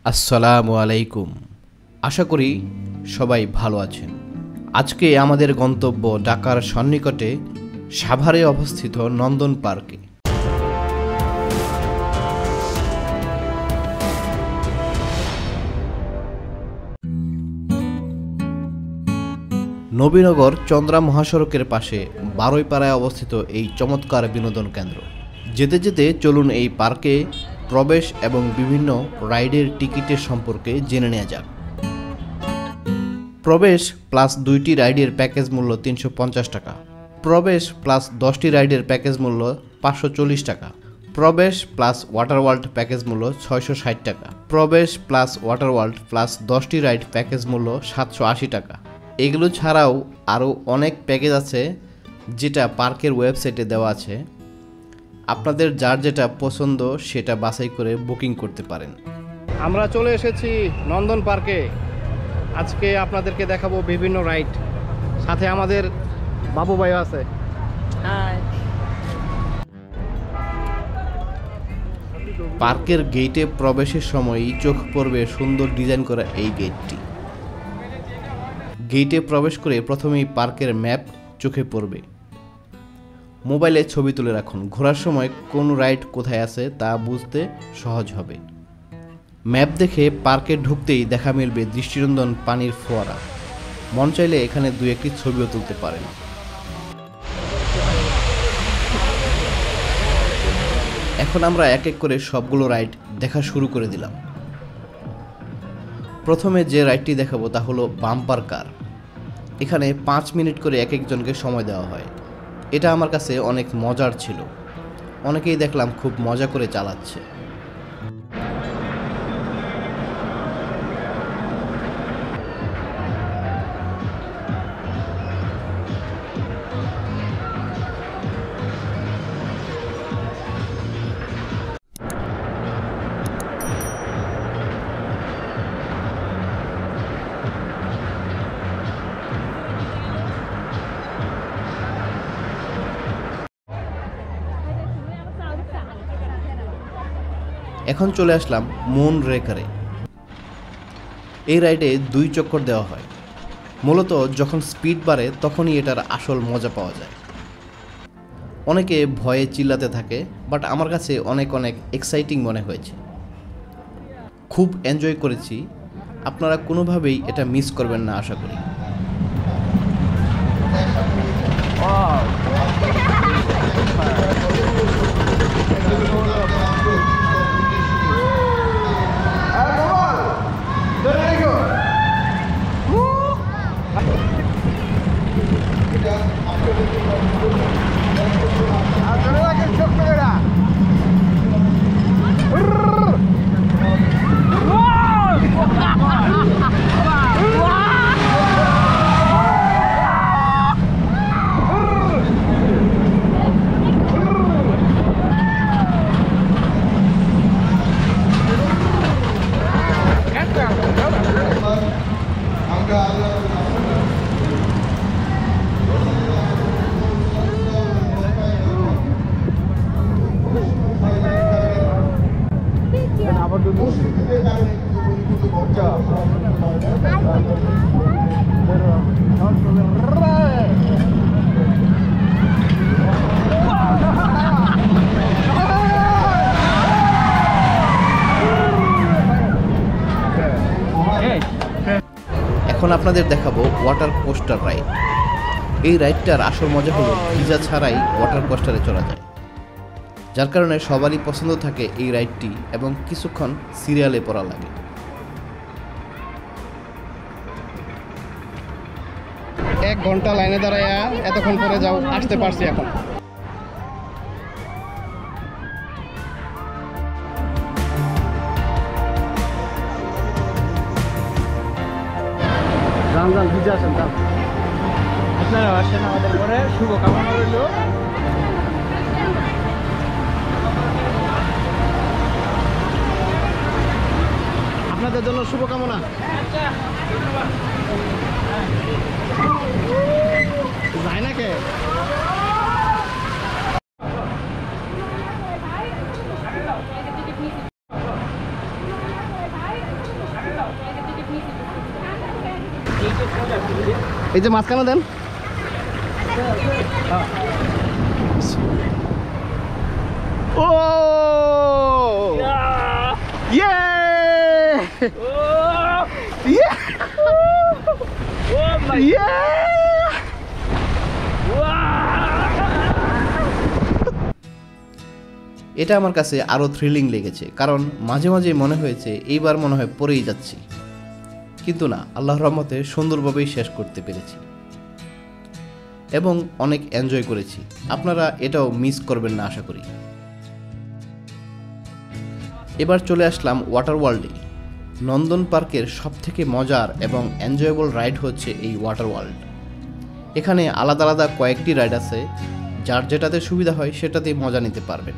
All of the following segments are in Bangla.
আসসালামু আলাইকুম। আশা করি সবাই ভালো আছেন। আজকে আমাদের গন্তব্য ঢাকার সন্নিকটে সাভারে অবস্থিত নন্দন পার্কে। নবীনগর চন্দ্রা মহাসড়কের পাশে বারৈপাড়ায় অবস্থিত এই চমৎকার বিনোদন কেন্দ্র। যেতে যেতে চলুন এই পার্কে প্রবেশ এবং বিভিন্ন রাইডের টিকিটের সম্পর্কে জেনে নেওয়া যাক। প্রবেশ প্লাস 2টি রাইডের প্যাকেজ মূল্য 350 টাকা। প্রবেশ প্লাস 10টি রাইডের প্যাকেজ মূল্য 540 টাকা। প্রবেশ প্লাস ওয়াটার ওয়ার্ল্ড প্যাকেজ মূল্য 660 টাকা। প্রবেশ প্লাস ওয়াটার ওয়ার্ল্ড প্লাস 10টি রাইড প্যাকেজ মূল্য 780 টাকা। এগুলো ছাড়াও আরও অনেক প্যাকেজ আছে যেটা পার্কের ওয়েবসাইটে দেওয়া আছে। আপনাদের যার যেটা পছন্দ সেটা বাছাই করে বুকিং করতে পারেন। আমরা চলে এসেছি নন্দন পার্কে। আজকে আপনাদেরকে দেখাবো বিভিন্ন রাইড। সাথে আমাদের বাবু ভাইও আছে। পার্কের গেটে প্রবেশের সময়ই চোখ পড়বে সুন্দর ডিজাইন করা এই গেটটি। গেটে প্রবেশ করে প্রথমেই পার্কের ম্যাপ চোখে পড়বে। মোবাইলে ছবি তুলে রাখুন, ঘোরার সময় কোন রাইড কোথায় আছে তা বুঝতে সহজ হবে। ম্যাপ দেখে পার্কে ঢুকতেই দেখা মিলবে দৃষ্টিনন্দন পানির ফোয়ারা। মন চাইলে এখানে দু একটি ছবিও তুলতে পারেন। এখন আমরা এক এক করে সবগুলো রাইড দেখা শুরু করে দিলাম। প্রথমে যে রাইডটি দেখাবো তা হলো বাম্পার কার। এখানে 5 মিনিট করে এক একজনকে সময় দেওয়া হয়। এটা আমার কাছে অনেক মজার ছিল। অনেকেই দেখলাম খুব মজা করে চালাচ্ছে। এখন চলে আসলাম মুন রেকারে। এই রাইডে 2 চক্কর দেওয়া হয়। মূলত যখন স্পিড বাড়ে তখনই এটার আসল মজা পাওয়া যায়। অনেকে ভয়ে চিল্লাতে থাকে, বাট আমার কাছে অনেক এক্সাইটিং মনে হয়েছে। খুব এনজয় করেছি। আপনারা কোনোভাবেই এটা মিস করবেন না আশা করি। এখন আপনাদের দেখাবো ওয়াটার কোস্টার রাইড। এই রাইডটার আসল মজা হলো ভিজা ছাড়াই ওয়াটার কোস্টারে চলা যায়, যার কারণে সবারই পছন্দ থাকে এই রাইডটি এবং কিছুক্ষণ সিরিয়ালে পড়া লাগে। এক ঘন্টা লাইনে দাঁড়াইয়া এতক্ষণ পরে যাও আসতে পারছি। এখন ভিজে আসেন, আপনারা আসেন, আমাদের ঘরে শুভকামনা রইল। আপনাদের জন্য শুভকামনা। যায় না কে? এই যে মাঝখানে দেন। ও ইয়ে ইয়ে ইয়ে এটা আমার কাছে আরও থ্রিলিং লেগেছে, কারণ মাঝে মাঝে মনে হয়েছে এইবার মনে হয় পড়েই যাচ্ছি, কিন্তু না, আল্লাহর রহমতে সুন্দরভাবেই শেষ করতে পেরেছি এবং অনেক এনজয় করেছি। আপনারা এটাও মিস করবেন না আশা করি। এবার চলে আসলাম ওয়াটার ওয়ার্ল্ডে। নন্দন পার্কের সবথেকে মজার এবং এনজয়েবল রাইড হচ্ছে এই ওয়াটার ওয়ার্ল্ড। এখানে আলাদা আলাদা কয়েকটি রাইড আছে, যার যেটাতে সুবিধা হয় সেটাতেই মজা নিতে পারবেন।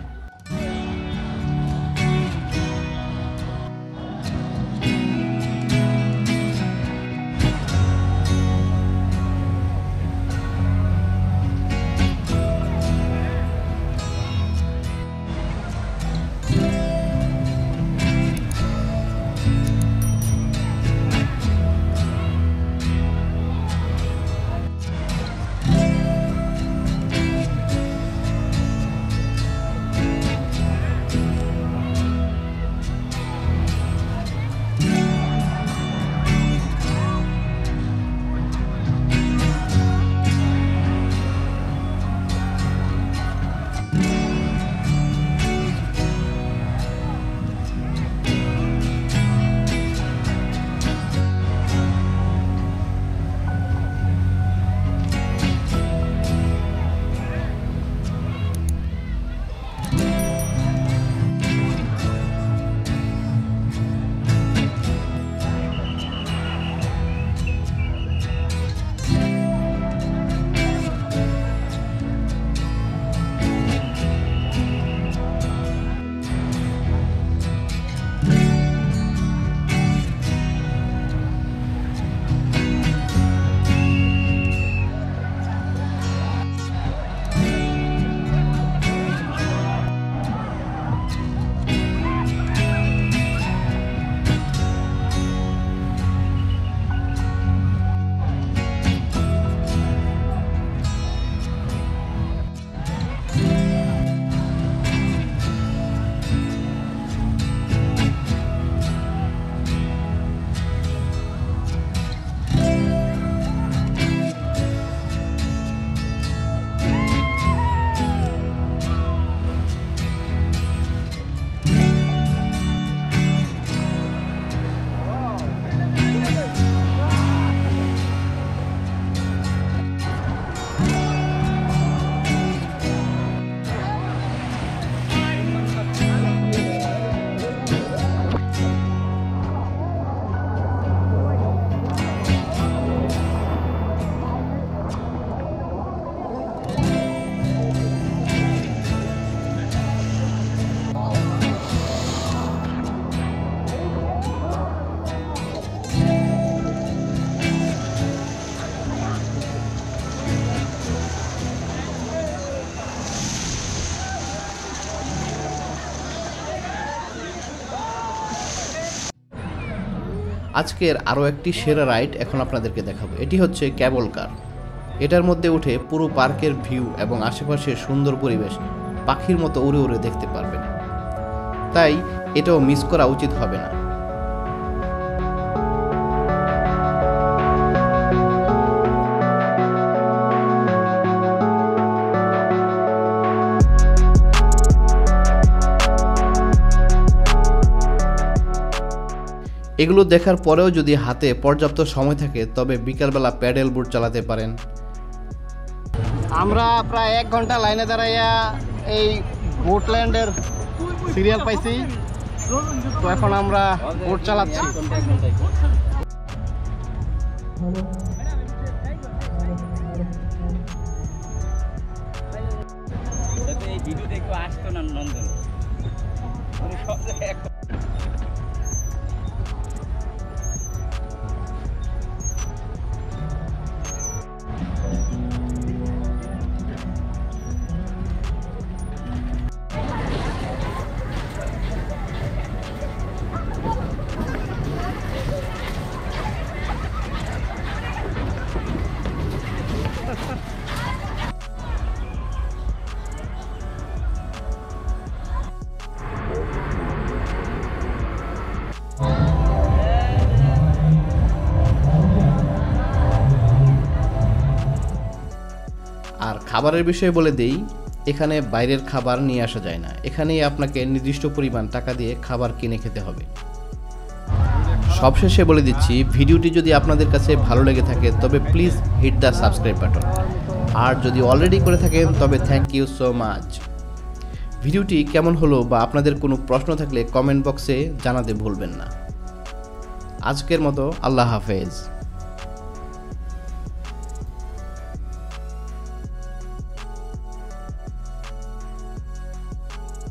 আজকের আরও একটি সেরা রাইড এখন আপনাদেরকে দেখাবো। এটি হচ্ছে ক্যাবল কার। এটার মধ্যে উঠে পুরো পার্কের ভিউ এবং আশেপাশের সুন্দর পরিবেশ পাখির মতো উড়ে উড়ে দেখতে পারবেন, তাই এটাও মিস করা উচিত হবে না। এগুলো দেখার পরেও যদি হাতে পর্যাপ্ত সময় থাকে তবে বিকালবেলা প্যাডেল বোট চালাতে পারেন। আমরা প্রায় 1 ঘন্টা লাইনে দাঁড়াইয়া এই বোটল্যান্ডের সিরিয়াল পাইছি, তো এখন আমরা বোট চালাচ্ছি। এই ভিডিও দেখতে আসতো না নন্দন, সব জায়গায় খাবারের বিষয়ে বলে দেই, এখানে বাইরের খাবার নিয়ে আসা যায় না। এখানেই আপনাকে নির্দিষ্ট পরিমাণ টাকা দিয়ে খাবার কিনে খেতে হবে। সবশেষে বলে দিচ্ছি, ভিডিওটি যদি আপনাদের কাছে ভালো লেগে থাকে তবে please hit the subscribe button, আর যদি অলরেডি করে থাকেন তবে থ্যাংক ইউ সো মাচ। ভিডিওটি কেমন হলো বা আপনাদের কোনো প্রশ্ন থাকলে কমেন্ট বক্সে জানাতে ভুলবেন না। আজকের মতো আল্লাহ হাফেজ।